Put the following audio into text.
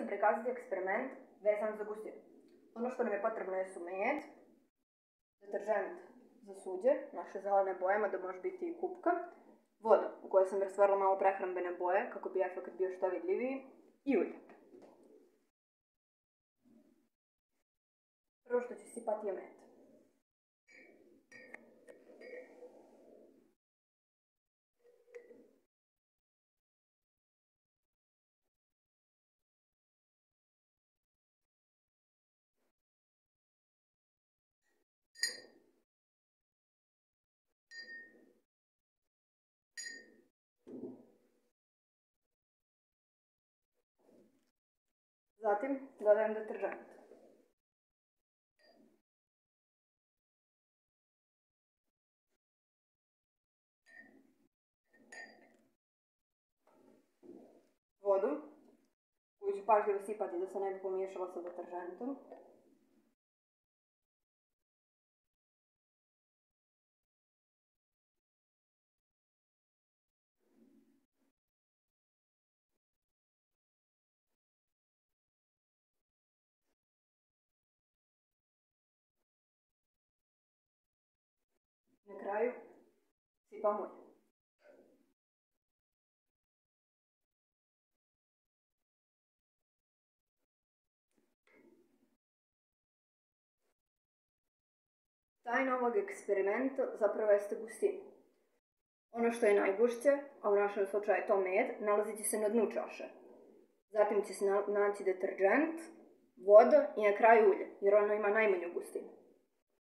sam prikazati eksperiment vezan za gustinu. Ono što nam je potrebno je med, deteržent za suđe, naše zelene boje, mada može biti i kupka, voda u kojoj sam rastvorila malo prehrambene boje kako bi efekt bio što vidljiviji i ulje. Prvo što ću sipati je med. Zatim dodajem deteržent. Vodu, koju ću pažljivo sipati da se ne bi pomiješala sa deteržentom. Na kraju sipam ulje. Tajna ovog eksperimenta zapravo jeste gustina. Ono što je najgušće, a u našem slučaju je to med, nalazit će se na dnu čaše. Zatim će se naći deteržent, voda i na kraju ulje, jer ono ima najmanju gustinu.